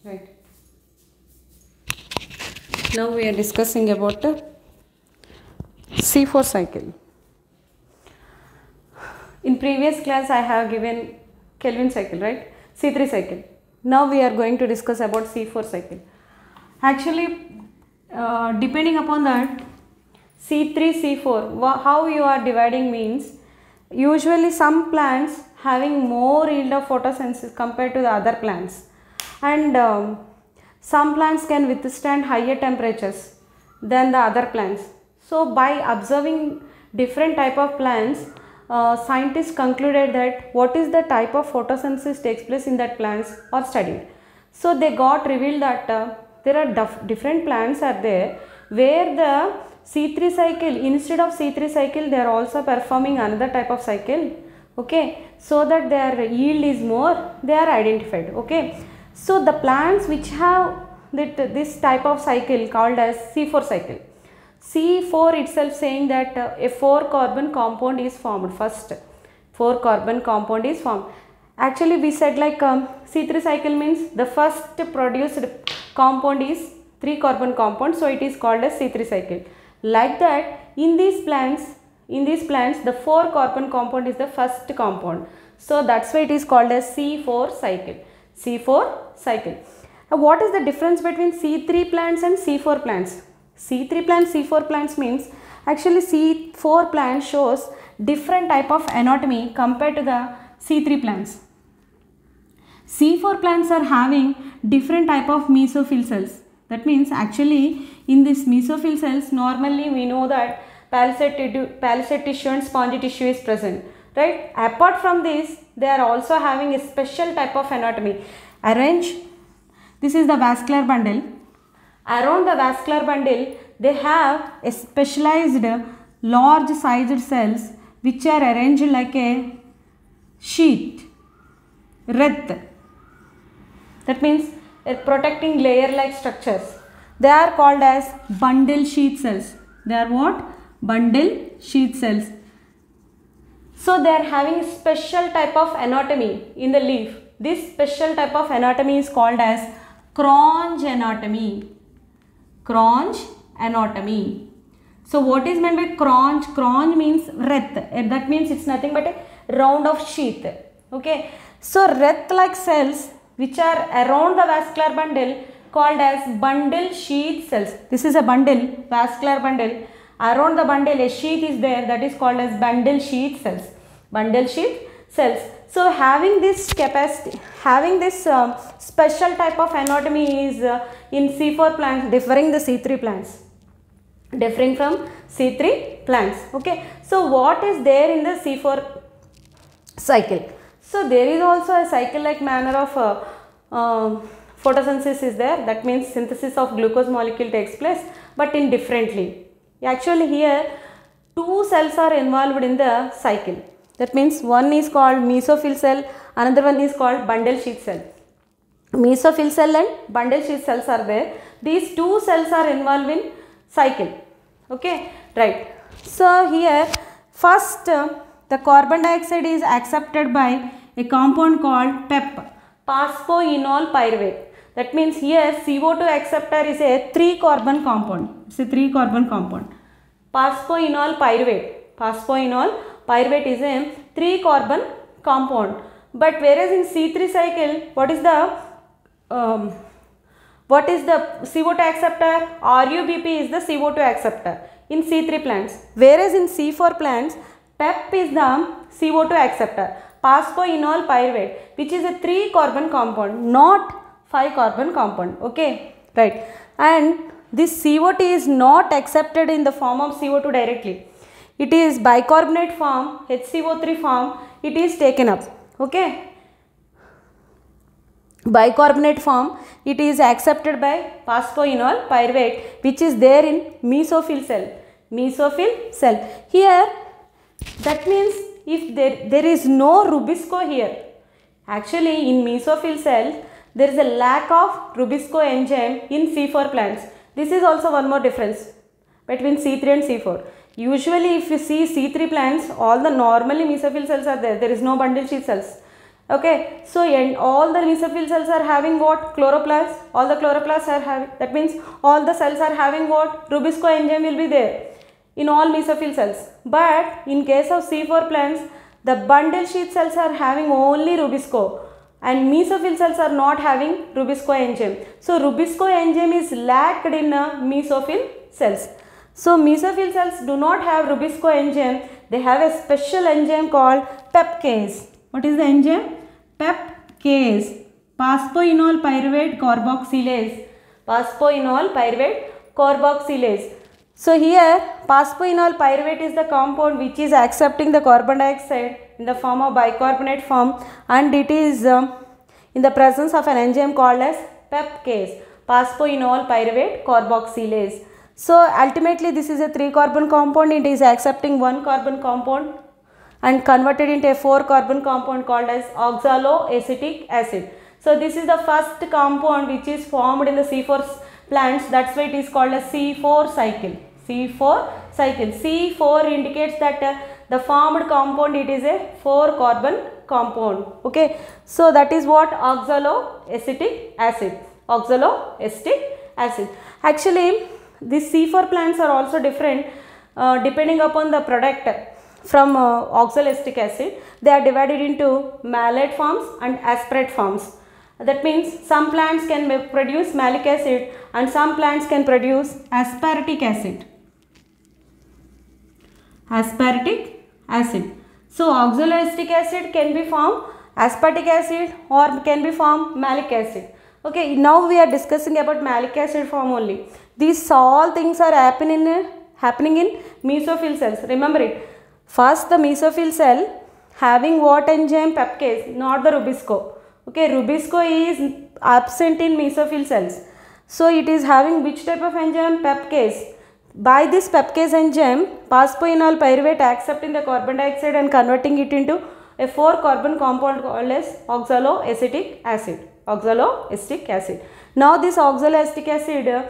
Right. Now we are discussing about the C4 cycle. In previous class I have given Kelvin cycle, right? C3 cycle. Now we are going to discuss about C4 cycle. Actually, depending upon that, C3, C4, how you are dividing means, usually some plants having more yield of photosynthesis compared to the other plants, and some plants can withstand higher temperatures than the other plants. So by observing different type of plants, scientists concluded that what is the type of photosynthesis takes place in that plants are studied. So they got revealed that there are different plants are there where the C3 cycle, instead of C3 cycle they are also performing another type of cycle, okay, so that their yield is more, they are identified, okay. So the plants which have this type of cycle called as C4 cycle. C4 itself saying that a 4 carbon compound is formed, first 4 carbon compound is formed. Actually we said like C3 cycle means the first produced compound is 3 carbon compound, so it is called as C3 cycle. Like that in these plants the 4 carbon compound is the first compound, so that's why it is called as C4 cycle. C4 cycle. Now what is the difference between C3 plants and C4 plants? C3 plants, C4 plants means actually C4 plant shows different type of anatomy compared to the C3 plants. C4 plants are having different type of mesophyll cells. That means actually in this mesophyll cells normally we know that palisade tissue and spongy tissue is present, right? Apart from this they are also having a special type of anatomy. Arrange, this is the vascular bundle. Around the vascular bundle they have a specialized large sized cells which are arranged like a sheet, wreath. That means a protecting layer like structures. They are called as bundle sheath cells. They are what? Bundle sheath cells. So they are having a special type of anatomy in the leaf. This special type of anatomy is called as Cronje anatomy. Cronje anatomy. So what is meant by cronje? Cronje means wreath. That means it's nothing but a round of sheath. Okay. So wreath like cells which are around the vascular bundle called as bundle sheath cells. This is a bundle, vascular bundle. Around the bundle a sheath is there, that is called as bundle sheath cells. Bundle sheath cells. So having this capacity, having this special type of anatomy is in C4 plants differing the C3 plants. Differing from C3 plants. Okay. So what is there in the C4 cycle? So there is also a cycle like manner of photosynthesis is there. That means synthesis of glucose molecule takes place, but in differently. Actually here two cells are involved in the cycle. That means one is called mesophyll cell, another one is called bundle sheath cell. Mesophyll cell and bundle sheath cells are there. These two cells are involved in cycle. Okay, right. So here first the carbon dioxide is accepted by a compound called PEP, phosphoenol pyruvate. That means here CO2 acceptor is a 3 carbon compound. It's a 3 carbon compound. Phosphoenol pyruvate. Phosphoenol pyruvate is a 3 carbon compound. But whereas in C3 cycle, what is the CO2 acceptor? RUBP is the CO2 acceptor in C3 plants. Whereas in C4 plants, PEP is the CO2 acceptor. Phosphoenol pyruvate, which is a 3 carbon compound, not 5 carbon compound. Okay, right. And this CO2 is not accepted in the form of CO2 directly. It is bicarbonate form, HCO3 form, it is taken up. Okay. Bicarbonate form, it is accepted by phosphoenol pyruvate, which is there in mesophyll cell. Mesophyll cell. Here, that means if there is no Rubisco here. Actually, in mesophyll cells, there is a lack of Rubisco enzyme in C4 plants. This is also one more difference between C3 and C4. Usually, if you see C3 plants, all the normally mesophyll cells are there. There is no bundle sheath cells. Okay, so and all the mesophyll cells are having what? Chloroplasts. All the chloroplasts are having, that means all the cells are having what? Rubisco enzyme will be there in all mesophyll cells. But in case of C4 plants, the bundle sheath cells are having only Rubisco and mesophyll cells are not having Rubisco enzyme. So Rubisco enzyme is lacked in mesophyll cells. So mesophyll cells do not have Rubisco enzyme. They have a special enzyme called pepcase. What is the enzyme? Pepcase. Phosphoenol pyruvate carboxylase. Phosphoenol pyruvate carboxylase. So here phosphoenol pyruvate is the compound which is accepting the carbon dioxide in the form of bicarbonate form, and it is in the presence of an enzyme called as pepcase, phosphoenol pyruvate carboxylase. So ultimately this is a 3-carbon compound. It is accepting 1 carbon compound and converted into a 4-carbon compound called as oxaloacetic acid. So this is the first compound which is formed in the C4 plants. That's why it is called as C4 cycle. C4 cycle. C4 indicates that the formed compound, it is a 4-carbon compound. Okay. So that is what oxaloacetic acid. Oxaloacetic acid. Actually these C4 plants are also different depending upon the product from oxaloacetic acid. They are divided into malate forms and aspartate forms. That means some plants can produce malic acid and some plants can produce aspartic acid. Aspartic acid. So oxaloacetic acid can be formed aspartic acid or can be formed malic acid. Okay, now we are discussing about malic acid form only. These all things are happening in mesophyll cells. Remember it. First the mesophyll cell having what enzyme? Pepcase, not the Rubisco. Okay, Rubisco is absent in mesophyll cells. So it is having which type of enzyme? Pepcase. By this pepcase enzyme, phosphoenol pyruvate accepting the carbon dioxide and converting it into a 4-carbon compound called as oxaloacetic acid. Oxaloacetic acid. Now this oxaloacetic acid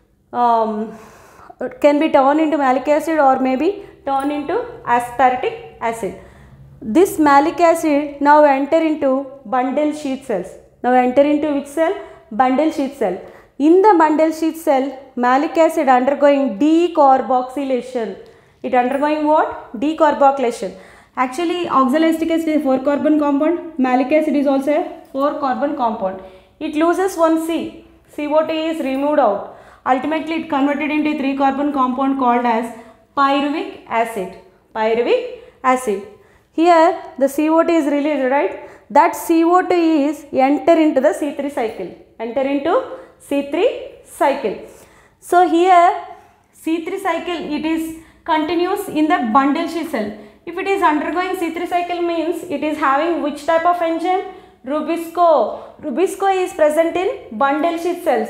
can be turned into malic acid or maybe turned into aspartic acid. This malic acid now enter into bundle sheath cells. Now enter into which cell? Bundle sheath cell. In the bundle sheath cell, malic acid undergoing decarboxylation. It undergoing what? Decarboxylation. Actually oxaloacetic acid is a 4-carbon compound. Malic acid is also a 4-carbon compound. It loses one C. CO2 is removed out. Ultimately it converted into a 3-carbon compound called as pyruvic acid. Pyruvic acid. Here the CO2 is released, right? That CO2 is enter into the C3 cycle. Enter into C3 cycle. So here C3 cycle, it is continuous in the bundle sheath cell. If it is undergoing C3 cycle means it is having which type of enzyme? Rubisco. Rubisco is present in bundle sheath cells.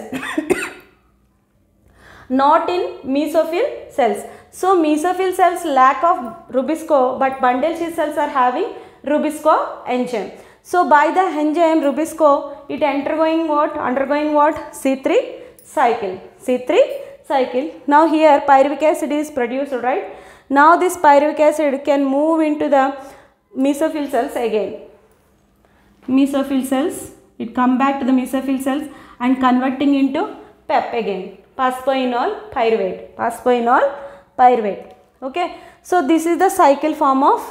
Not in mesophyll cells. So mesophyll cells lack of Rubisco, but bundle sheath cells are having Rubisco enzyme. So by the enzyme Rubisco, it undergoing what? C3 cycle. C3 cycle. Now here pyruvic acid is produced, right? Now this pyruvic acid can move into the mesophyll cells again. Mesophyll cells, it come back to the mesophyll cells and converting into PEP again. Phosphoenol pyruvate. Phosphoenol pyruvate. Okay. So this is the cycle form of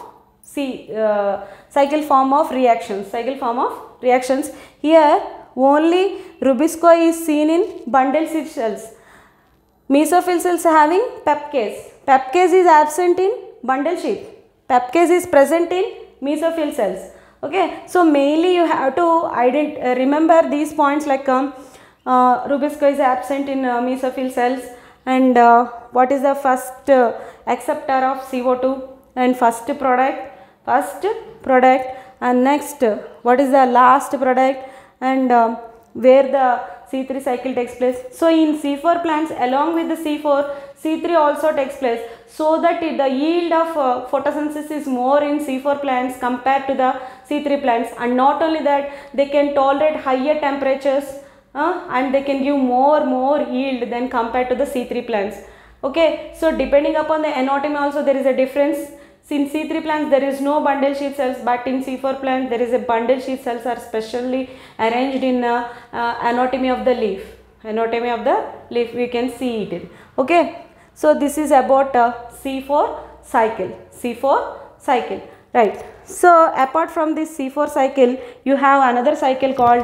cycle form of reactions. Cycle form of reactions. Here only Rubisco is seen in bundle sheath cells. Mesophyll cells having pepcase. Pepcase is absent in bundle sheath. Pepcase is present in mesophyll cells. Okay. So mainly you have to remember these points like Rubisco is absent in mesophyll cells, and what is the first acceptor of CO2 and first product, and next what is the last product, and where the C3 cycle takes place. So in C4 plants along with the C4, C3 also takes place, so that the yield of photosynthesis is more in C4 plants compared to the C3 plants, and not only that, they can tolerate higher temperatures and they can give more yield than compared to the C3 plants. Okay, so depending upon the anatomy also there is a difference. In C3 plants there is no bundle sheath cells, but in C4 plant there is a bundle sheath cells are specially arranged in anatomy of the leaf. Anatomy of the leaf we can see it. Okay. So this is about C4 cycle. C4 cycle. Right. So apart from this C4 cycle, you have another cycle called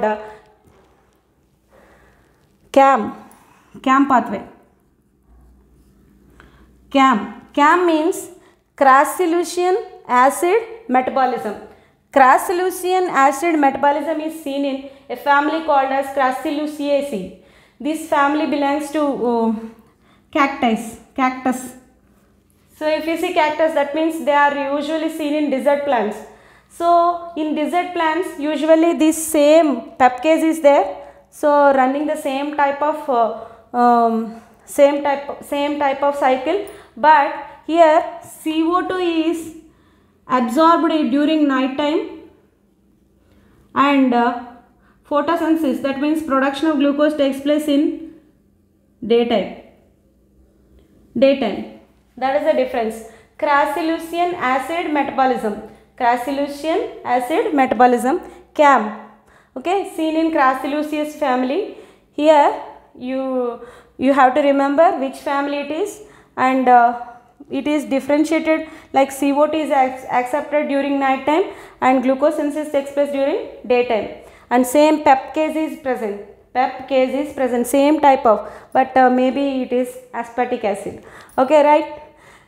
CAM pathway. CAM means crassulacean acid metabolism. Crassulacean acid metabolism is seen in a family called as Crassulaceae. This family belongs to cactus. So if you see cactus, that means they are usually seen in desert plants. So in desert plants, usually this same pepcase is there. So running the same type of cycle, but here CO2 is absorbed during night time, and photosynthesis, that means production of glucose, takes place in daytime. That is the difference. Crassulacean acid metabolism. Crassulacean acid metabolism, CAM. Okay, seen in Crassulaceae family. Here you have to remember which family it is, and it is differentiated like CO2 is accepted during night time and glucose synthesis takes place during daytime, and same pepcase is present. Same type of, but maybe it is aspartic acid. Okay, right.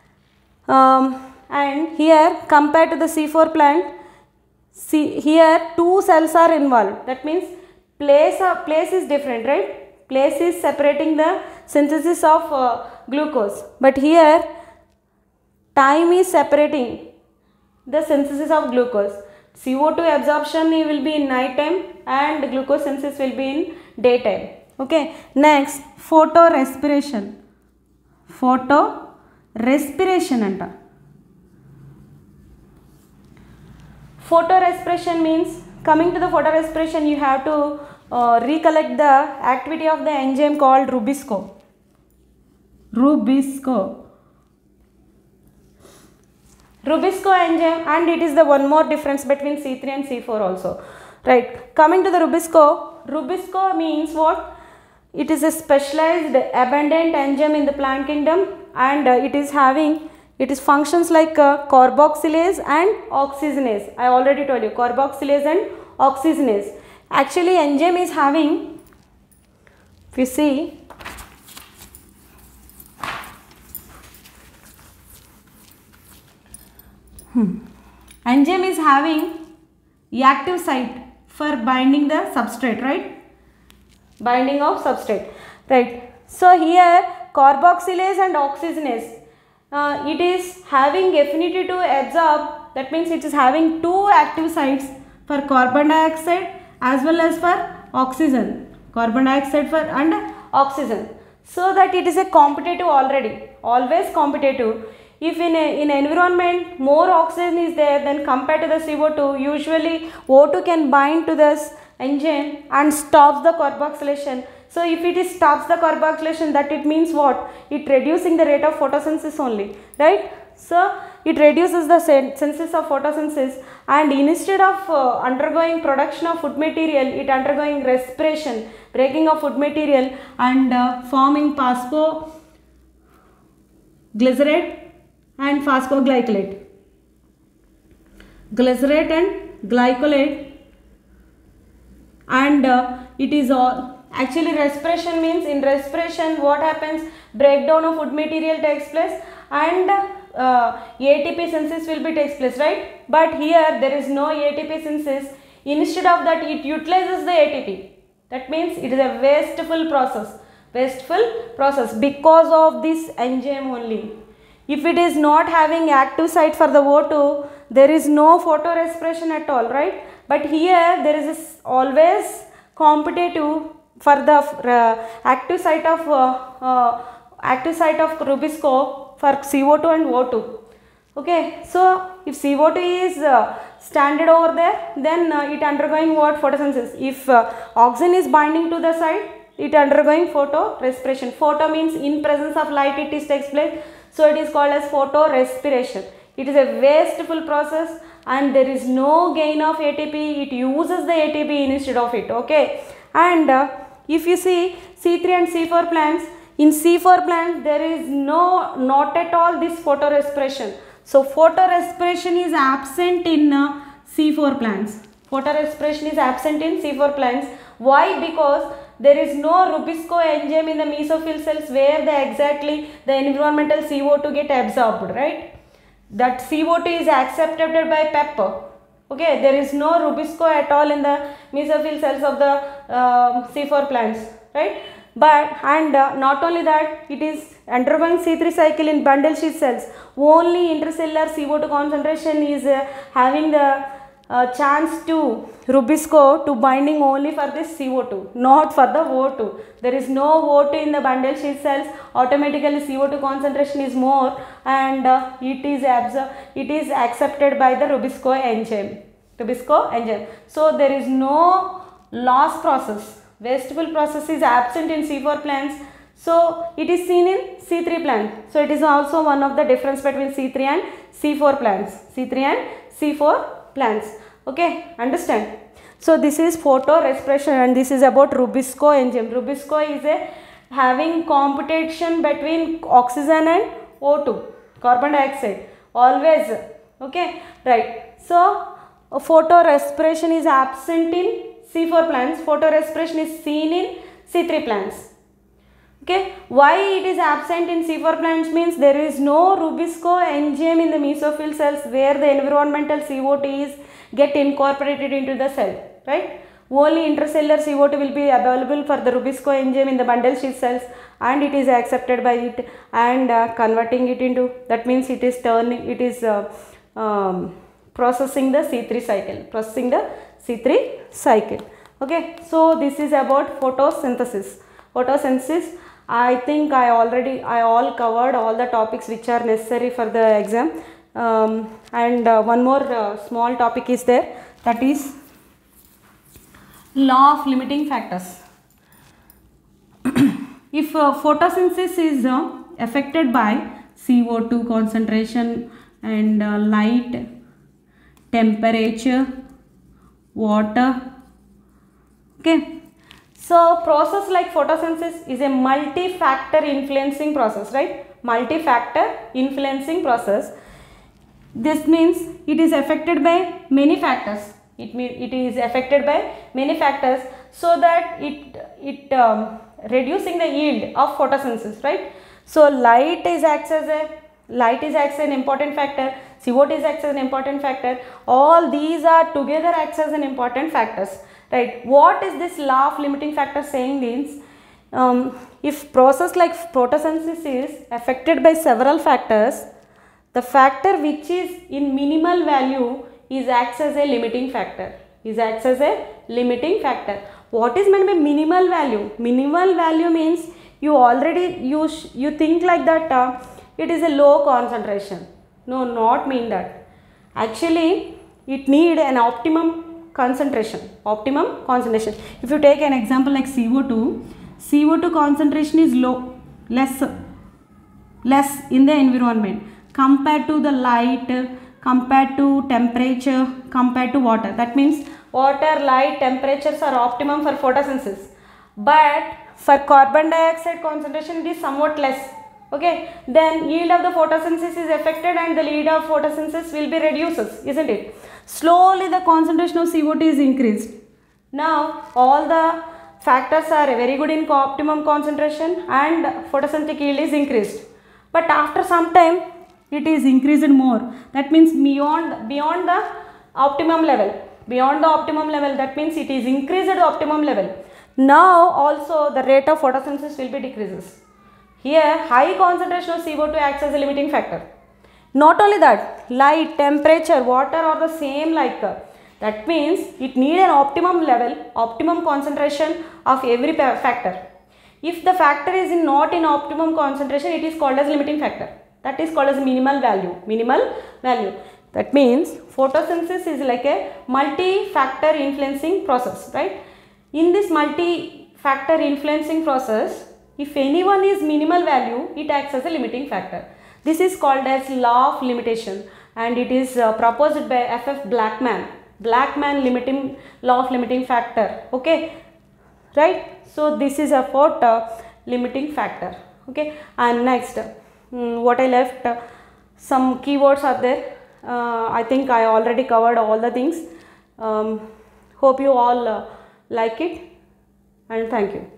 And here compared to the C4 plant, here two cells are involved. That means place is different, right? Place is separating the synthesis of glucose, but here time is separating the synthesis of glucose. CO2 absorption will be in night time and glucose synthesis will be in daytime. Okay, next photorespiration. Photorespiration Photorespiration means, coming to the photorespiration, you have to recollect the activity of the enzyme called Rubisco. Rubisco enzyme, and it is the one more difference between C3 and C4 also. Right. Coming to the Rubisco means what? It is a specialized abundant enzyme in the plant kingdom, and it is functions like carboxylase and oxygenase. I already told you, carboxylase and oxygenase. Actually enzyme is having, if you see, enzyme is having active site for binding the substrate, right? Binding of substrate, right? So here carboxylase and oxygenase, it is having affinity to absorb. That means it is having two active sites for carbon dioxide as well as for oxygen. Carbon dioxide and oxygen. So that it is a competitive already, always competitive. If in an environment more oxygen is there than compared to the CO2, usually O2 can bind to this enzyme and stops the carboxylation. So if it stops the carboxylation, that it means what? It reducing the rate of photosynthesis only, right? So it reduces the synthesis of photosynthesis, and instead of undergoing production of food material, it undergoing respiration, breaking of food material, and forming phosphoglycerate and phosphoglycolate. Glycerate and glycolate, and it is all. Actually respiration means, in respiration what happens? Breakdown of food material takes place, and ATP synthesis will be takes place, right? But here there is no ATP synthesis. Instead of that, it utilizes the ATP. That means it is a wasteful process because of this enzyme only. If it is not having active site for the O2, there is no photorespiration at all, right? But here there is always competitive for the active site of Rubisco for CO2 and O2. Okay, so if CO2 is standard over there, then it undergoing what? Photosynthesis. If oxygen is binding to the site, it undergoing photorespiration. Photo means in presence of light it is takes place, so it is called as photorespiration. It is a wasteful process and there is no gain of ATP. It uses the ATP instead of it. Okay. And if you see C3 and C4 plants, in C4 plants there is not at all this photorespiration. So photorespiration is absent in C4 plants. Photorespiration is absent in C4 plants. Why? Because there is no Rubisco enzyme in the mesophyll cells where the environmental CO2 get absorbed, right? That CO2 is accepted by pepper. Okay, there is no Rubisco at all in the mesophyll cells of the C4 plants, right? But not only that, it is undergoing C3 cycle in bundle sheath cells. Only intercellular CO2 concentration is having the chance to Rubisco to binding only for this CO2, not for the O2. There is no O2 in the bundle sheath cells. Automatically CO2 concentration is more, and it is accepted by the Rubisco enzyme. So there is no loss process. Wasteful process is absent in C4 plants. So it is seen in C3 plants. So it is also one of the difference between C3 and C4 plants. C3 and C4 plants. Okay, understand? So this is photorespiration and this is about Rubisco enzyme. Rubisco is having competition between oxygen and O2, carbon dioxide, always. Okay, right. So photorespiration is absent in C4 plants. Photorespiration is seen in C3 plants. Okay, why it is absent in C4 plants means there is no Rubisco enzyme in the mesophyll cells where the environmental CO2 is get incorporated into the cell, right? Only intercellular CO2 will be available for the Rubisco enzyme in the bundle sheath cells, and it is accepted by it and converting it into, that means it is processing the C3 cycle, Okay, so this is about photosynthesis. I think I all covered all the topics which are necessary for the exam. And one more small topic is there, that is law of limiting factors. If photosynthesis is affected by CO2 concentration and light, temperature, water, okay. So process like photosynthesis is a multi-factor influencing process, right? Multi-factor influencing process. This means it is affected by many factors. It is affected by many factors, so that it reducing the yield of photosynthesis, right? So light acts as an important factor. CO2 acts as an important factor. All these are together acts as an important factors, right? What is this law of limiting factor saying means, if process like photosynthesis is affected by several factors, the factor which is in minimal value acts as a limiting factor. What is meant by minimal value? Minimal value means you think like that it is a low concentration. No, not mean that. Actually, it need an optimum concentration. If you take an example like CO2 concentration is less in the environment compared to the light, compared to temperature, compared to water. That means water, light, temperatures are optimum for photosynthesis. But for carbon dioxide concentration it is somewhat less. Okay, then yield of the photosynthesis is affected and the yield of photosynthesis will be reduces, isn't it? Slowly the concentration of CO2 is increased. Now all the factors are very good in optimum concentration and photosynthetic yield is increased. But after some time it is increased more. That means beyond the optimum level. That means it is increased to optimum level. Now also the rate of photosynthesis will be decreases. Here high concentration of CO2 acts as a limiting factor. Not only that, light, temperature, water are the same like. That means it needs an optimum level, optimum concentration of every factor. If the factor is not in optimum concentration, it is called as limiting factor. That is called as minimal value. That means photosynthesis is like a multi-factor influencing process, right? In this multi-factor influencing process, if anyone is minimal value, it acts as a limiting factor. This is called as law of limitation, and it is proposed by F.F. Blackman limiting law of limiting factor. Okay, right? So this is about limiting factor. Okay, and next what I left, some keywords are there. I think I already covered all the things. Hope you all like it, and thank you.